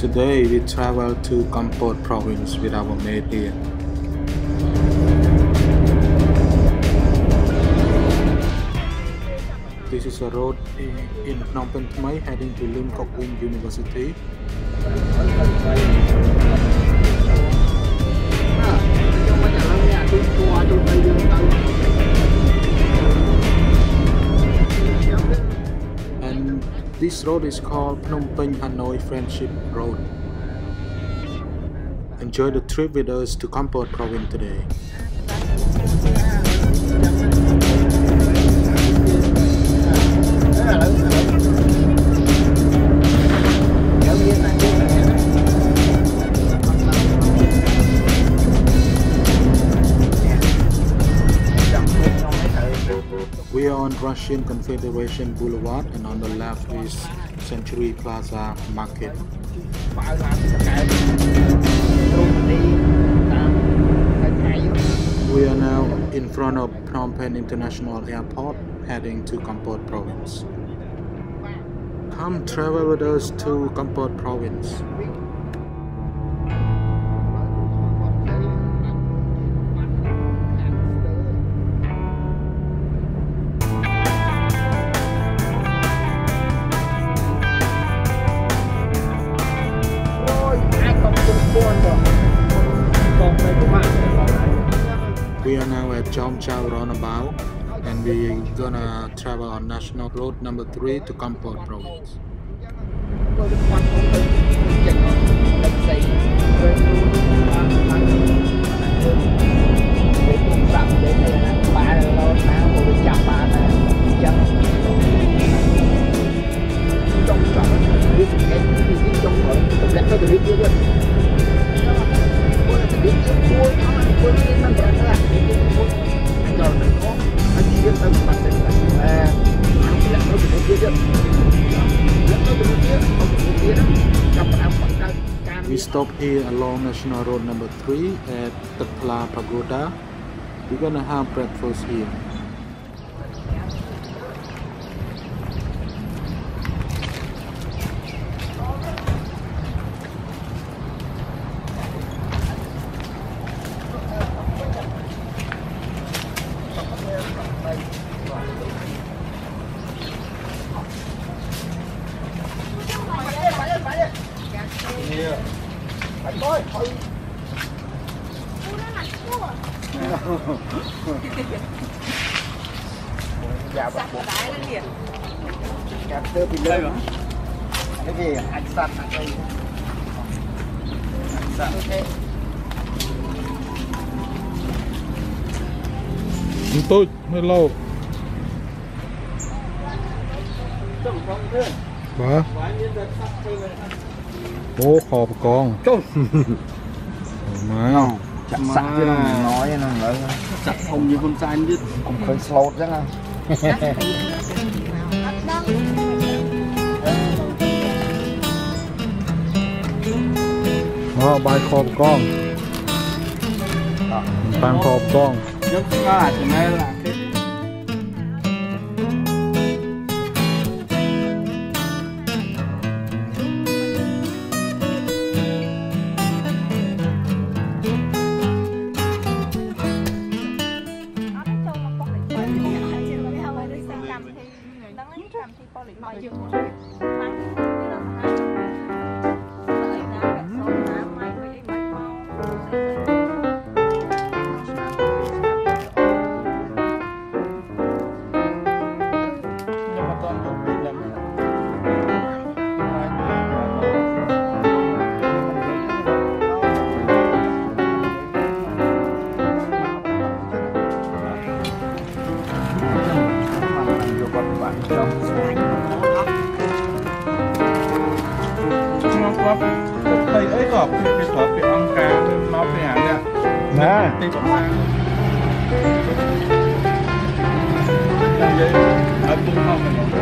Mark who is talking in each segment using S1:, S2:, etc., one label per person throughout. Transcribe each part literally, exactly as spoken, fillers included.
S1: Today we travel to Kampot province with our mate here. This is a road in Phnom Penh heading to Lim Kok Wing University. And this road is called Phnom Penh Hanoi Friendship Road. Enjoy the trip with us to Kampot province today. We are on Russian Confederation Boulevard, and on the left is Century Plaza Market. We are now in front of Phnom Penh International Airport, heading to Kampot province. Come travel with us to Kampot province. We are now at Chom Chao roundabout, and we're gonna travel on National Road number three to Kampot province. We stop here along National Road number three at Teuk Thla Pagoda. We're gonna have breakfast here. Tôi hello. Bà. Ô khò bà con. Má.
S2: Chặt sạch chứ nó nói nó nữa.
S3: Chặt không như con trai biết.
S2: Cũng khơi slot chắc à.
S1: Đó, bài khò bà con. Bàn khò bà con.
S3: Giúp ra thì nay là cái thầy ấy có cái thợ cái ông cá nó phải hẳn nè.
S2: Nè.
S3: Đây vậy ở cùng không mình nó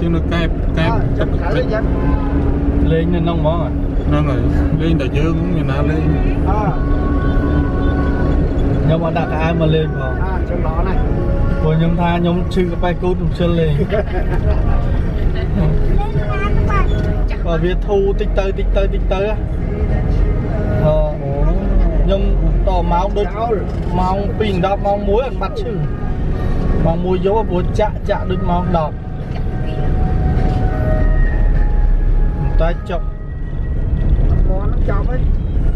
S1: chứ nó kẹp kẹp
S2: chắc khá lên chắc
S3: lên nên nông món à
S1: nó rồi lên đại dương cũng như nào lên
S3: nhưng mà đặt ai mà lên vào
S2: à trong đó này
S3: của nhóm tha nhóm chư cái bay cút cũng chân lên và việc thu tích tới tích tới tích tới á ờ nhưng tò máu đôi máu pin đó máu muối ăn mặt chứ máu muối dấu ở chạ chạ đôi máu đọt tay chọc
S2: món nó chọc ấy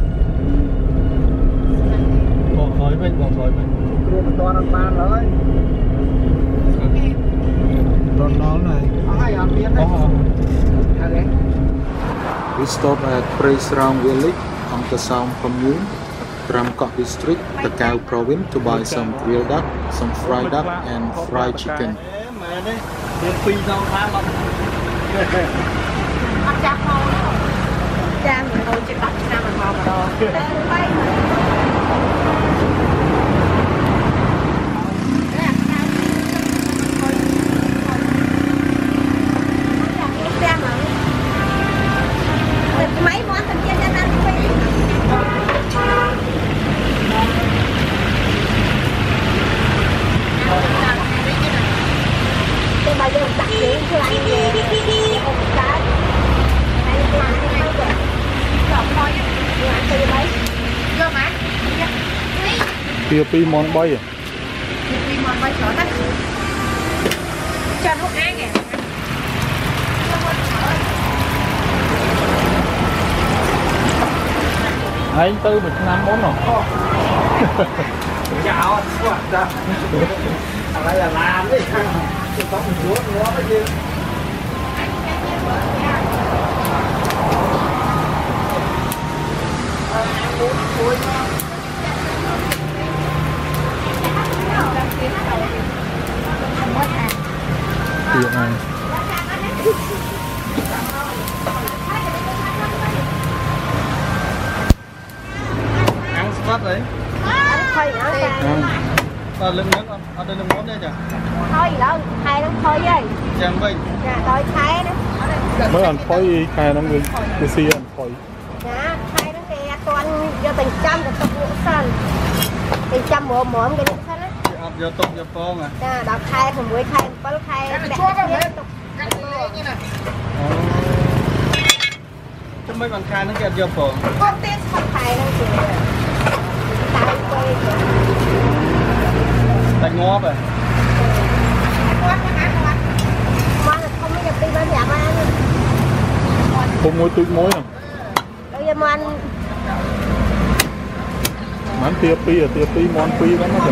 S3: bỏ khói bên bỏ khói bên
S2: luôn một toàn ăn ban rồi
S1: Đón nó này.
S2: ai ăn biết đấy okay.
S1: We stop at Presrang village, Ang Tasom commune, Kampot district, Takeo province to buy some grilled duck, some fried duck and fried chicken.
S4: Mấy món thằng kia ra ăn đi. Tôi bây giờ đặt những cái này về một cái này là cái này vậy. Rồi thôi nha. Từ mấy. Vô mà.
S1: Tia pi món bay à?
S4: Pi món bay chỗ đó. Cho nó ăn nè.
S3: anh tư một năm món rồi
S2: chào anh quá chào ở đây là làm đấy chỉ có một chút nữa thôi chứ
S1: Tia này.
S3: bắt đấy
S4: thôi nữa
S3: à, lưng món không? À, đây lưng món đây chả?
S4: Thôi gì đâu, hai nó thôi với
S3: Chàng bình
S4: dạ, thôi thay đó
S1: Mới ăn phôi, khai nó người người xì ăn phôi
S4: dạ, thay nó nghe toàn do tình trăm được tục ngũ sân tình trăm mùa mùa cái những sân á
S3: do tục do phong à?
S4: dạ, đọc thay thì muối thay, có lúc thay đẹp tiếp tục
S3: chứ mấy bạn khai nó kẹt do phong
S4: con tiên không thay đâu chị tay quay
S3: Tại ngó vậy
S4: ngon là không có nhập đi bên nhà ăn
S1: không muối tươi muối nè
S4: bây giờ mà ăn
S1: món tia pi à, tia pi món pi lắm nó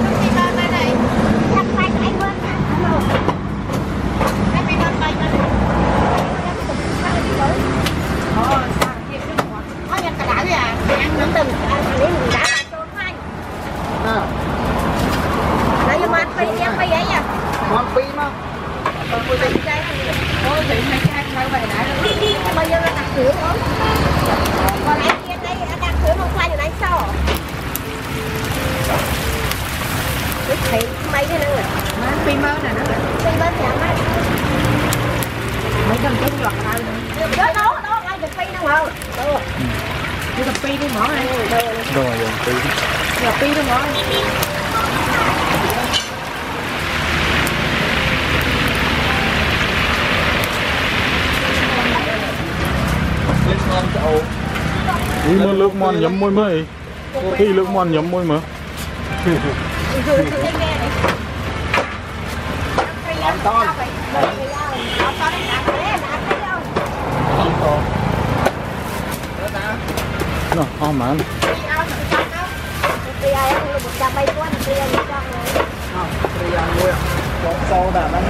S2: món pi mà
S4: bây giờ nó đặt sữa không? Còn anh kia đây đặt sữa không khoai rồi đánh sao? Cái thấy mấy cái nữa rồi. Má pi mơ nè nó. Pi mơ thì ăn đấy. Mấy con trứng giọt đâu nữa. Đó đó đó ai được pi đâu không? Đâu. Đi gặp pi đi mỏ này. Đâu rồi.
S1: Đâu rồi pi.
S4: Gặp pi đâu mỏ.
S1: Ui mà nước món nhắm môi mới khi nước món nhắm môi mà
S2: làm to
S1: nó không mà ăn
S2: sâu đã nó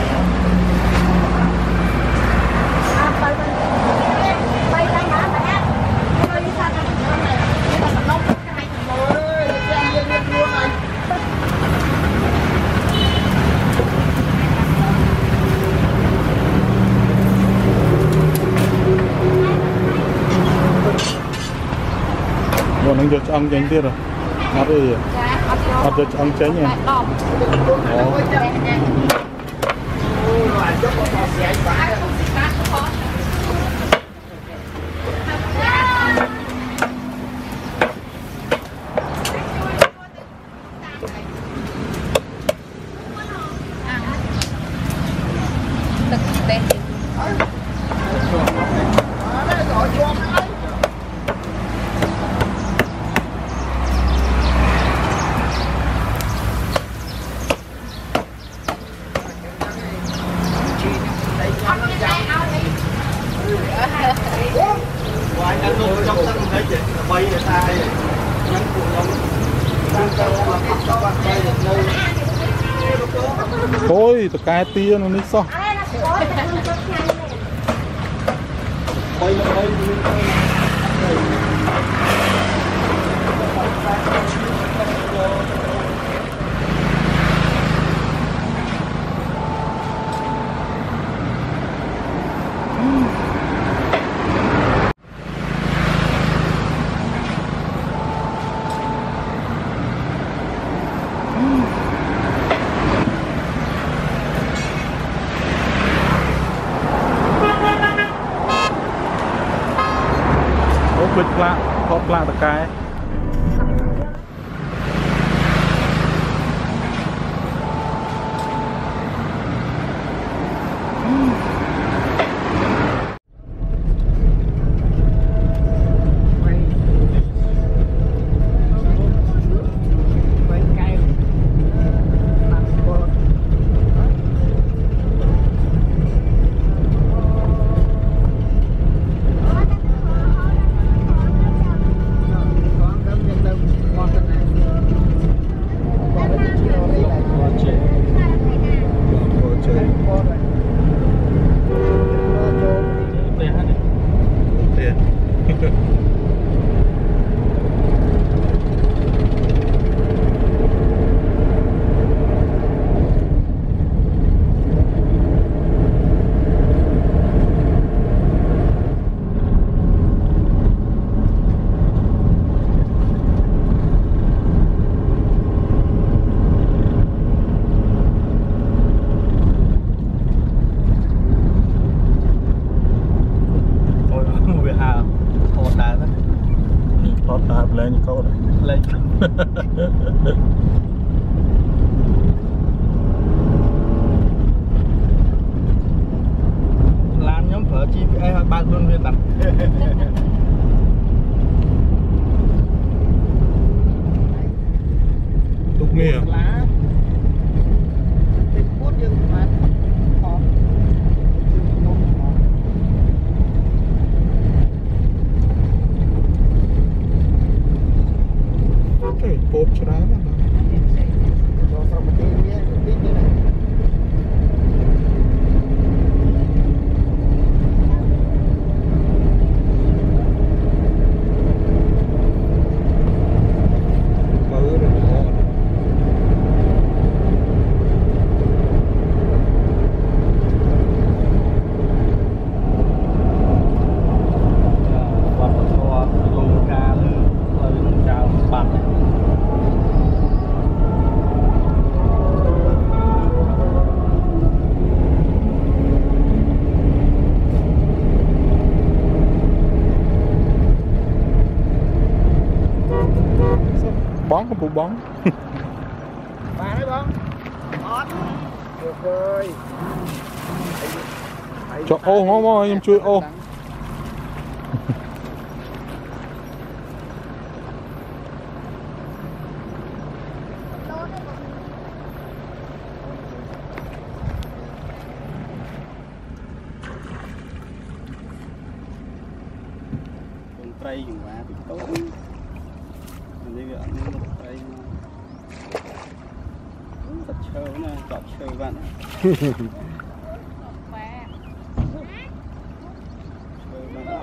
S1: bọn anh cho ăn chén tiết rồi ngắt đi ngắt cho ăn chén nha
S4: Đó. Thực tế
S1: thôi tụi cái tia nó đi sao Phật lạ, Phật lạ tất cái lên câu đấy lên làm nhóm phở chi phí ba phương viên tập Touk Meas Popច្រើនណាស់ចូលប្រមទីវាទីនេះបើរហូតbón không phụ bón bà đấy bón bón được rồi cho ô ngon ngon em chui ô con trai dùng quá thì tốt thật chơi nè, chọn chơi bạn chơi bạn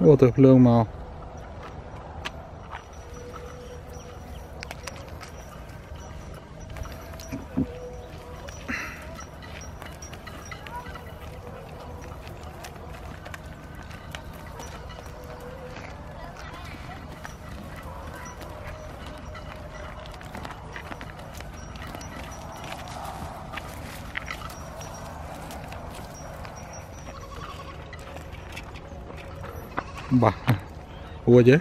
S1: Ô từ lương màu. Bà ua chứ.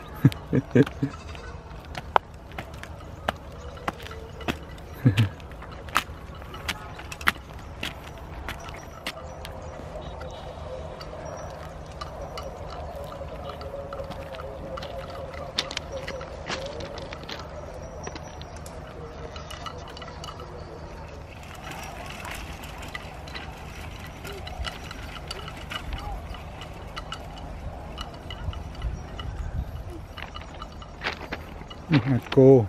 S1: Cô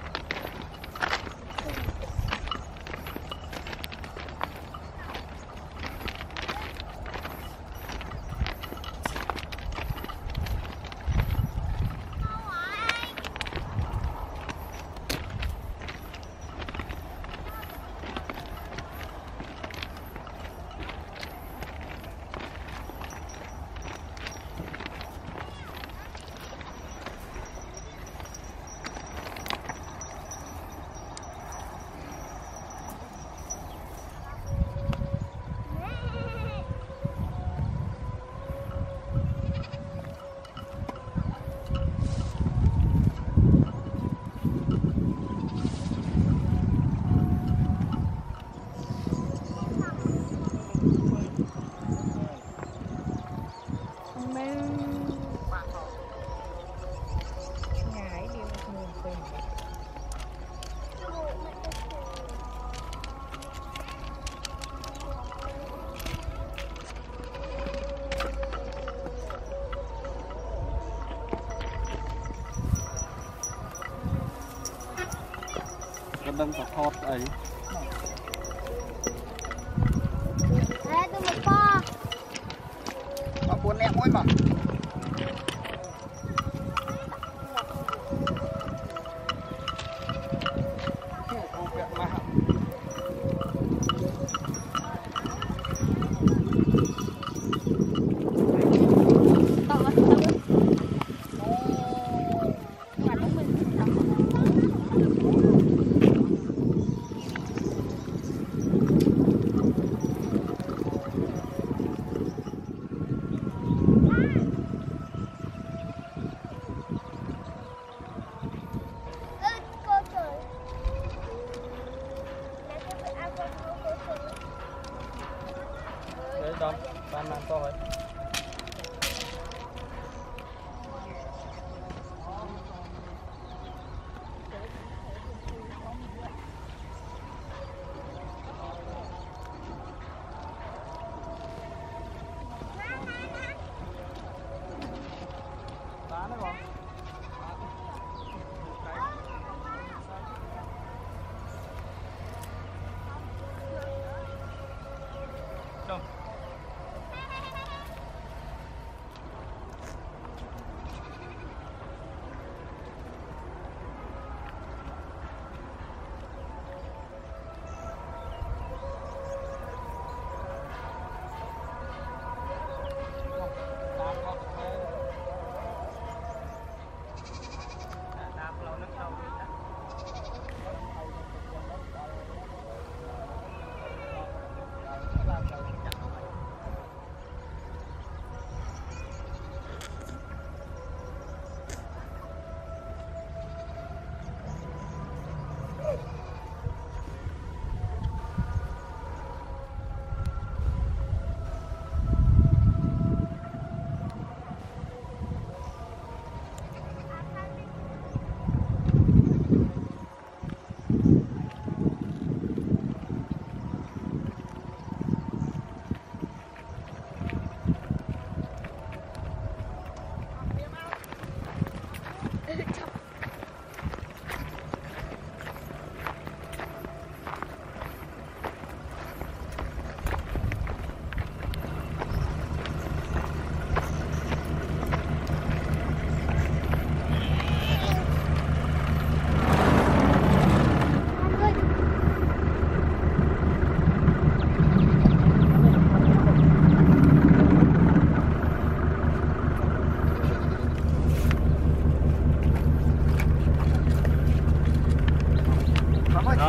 S1: đang có thọt ấy.
S4: Ê, tôi một co.
S2: Mà buồn nè môi mà.
S3: Con, ban ban to rồi.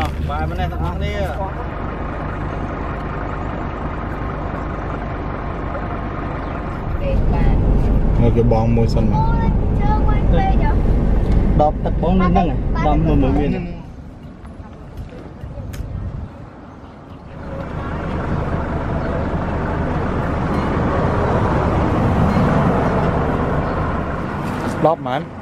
S3: bài bên này thật nặng đi.
S1: Ngồi cái bong môi sân mà.
S3: Đọp tật bóng lên nâng à, đọp mười mười miền.
S1: Đọp mà anh.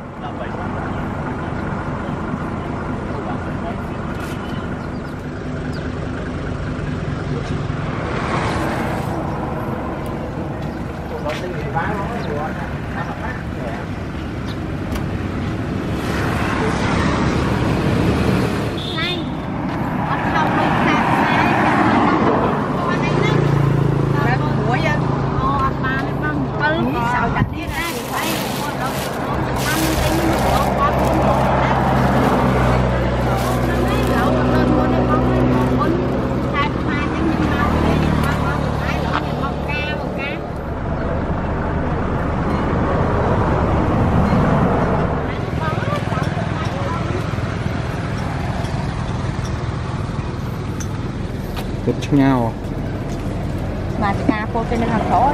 S1: Chút nhau
S4: mà cà phô trên hàng thổ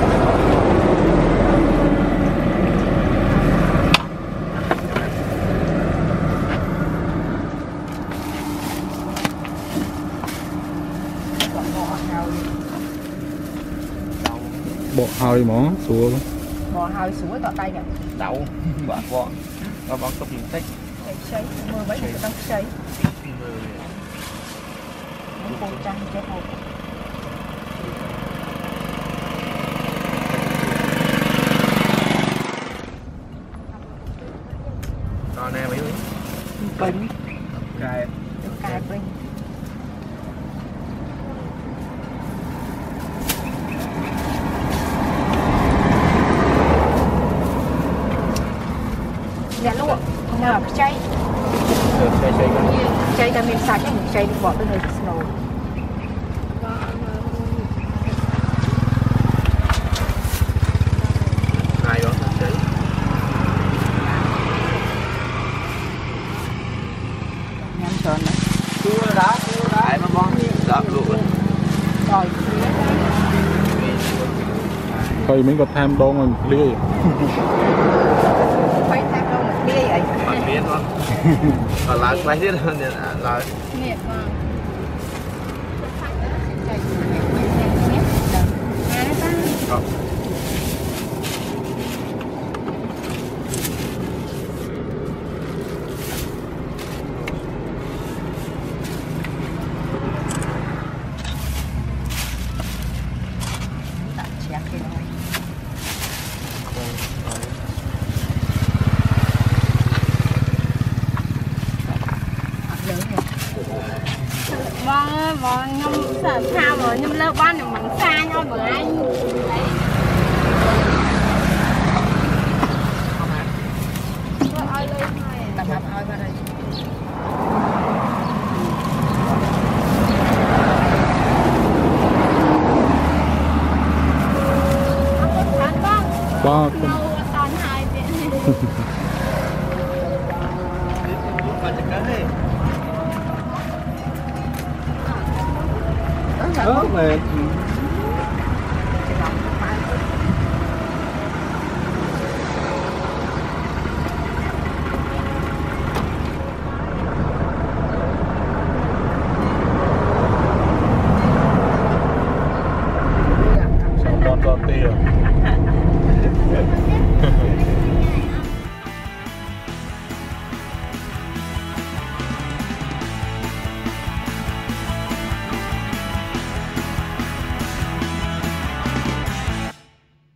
S1: bộ hơi mỏ sủa luôn
S4: bò hơi sủa tọt tay nè
S3: Đậu bọ bọ bọ bọ tục mình tích
S4: xây mưa mấy người ta xây cô trăng chết hồn
S3: con em ấy
S4: bình
S3: cài
S4: cài bình dạ luôn nào chay
S3: chay chay
S4: chay ta miếng sạch mình chay đi bỏ tới nơi snow
S3: hai đó đấy
S4: nhắm tròn đấy
S3: cua đá cua đá ai mà bón đạp luôn
S4: rồi
S1: thôi mình có tham đo mình lia
S4: phải tham đâu mà lia vậy
S3: bạn biết không còn là quay hết hơn là là
S4: nghiệt mà
S3: không
S4: vâng vâng nhung sợ sao rồi nhung lơ ban được mặn xa nhau mà anh tập hợp ơi qua đây
S1: ba
S4: toàn hai
S3: đó mệt